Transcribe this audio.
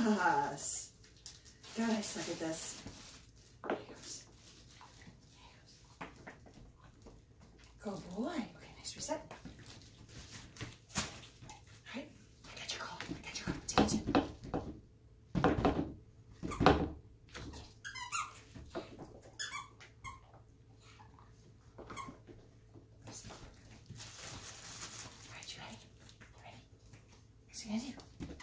Yes. Guys, look at this. There he goes. There he goes. Good boy. Okay, nice reset. All right. I got your call. I got your call. Take it. All right, you ready? Ready? Next thing I do.